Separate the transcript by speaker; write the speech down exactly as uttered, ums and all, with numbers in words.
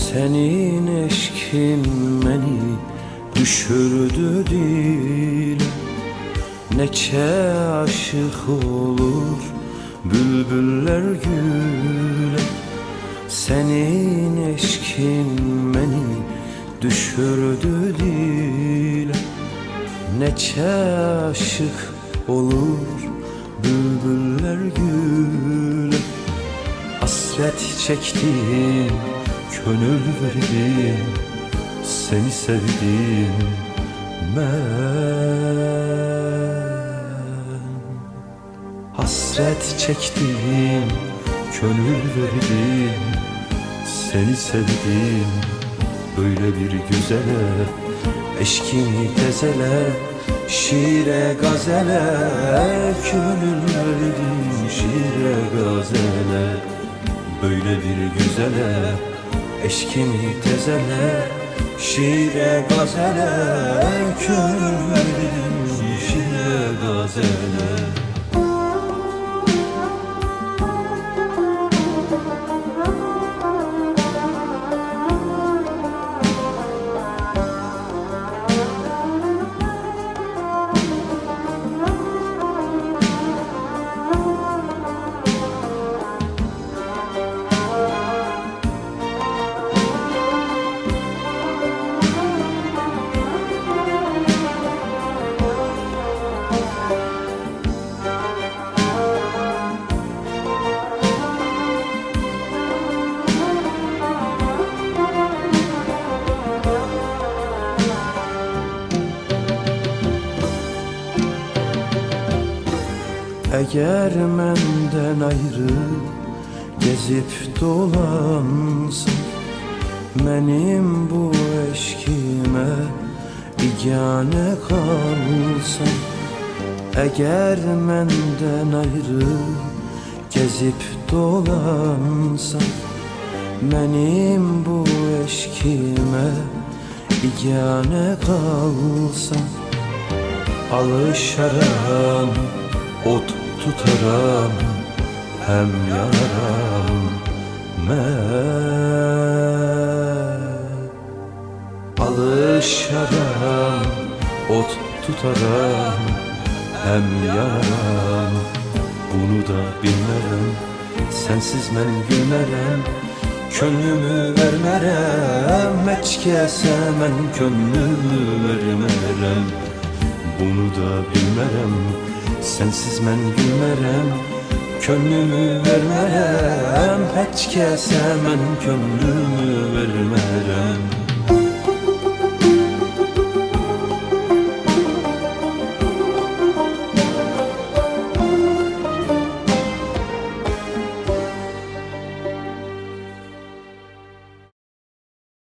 Speaker 1: Senin eşkin beni düşürdü dile. Neçe aşık olur bülbüller güle. Senin eşkin beni düşürdü dile. Neçe aşık olur bülbüller güle. Hasret çektim, gönül verdim, seni sevdim ben. Hasret çektim, gönül verdim, seni sevdim. Böyle bir güzele, eşkini tezele, şiire gazele, gönül verdim şiire gazele. Böyle bir güzele, eşkini tezele, şiire gazele, gönül verdim şiire gazele. Eğer menden ayrı gezip dolansın, benim bu eşkime bigane kalsın. Eğer menden ayrı gezip dolansın, benim bu eşkime bigane kalsın. Alışaram, ot tutaram, hem yanaram ben. Alışaram, ot tutaram, hem yanaram. Bunu da bilmerem, sensiz ben gülmerem, könlümü vermerem. Heç kəsə mən könlümü vermerem. Bunu da bilmerem, sensiz mən gülmerem, könlümü vermerem. Heç kəsə mən könlümü vermerem.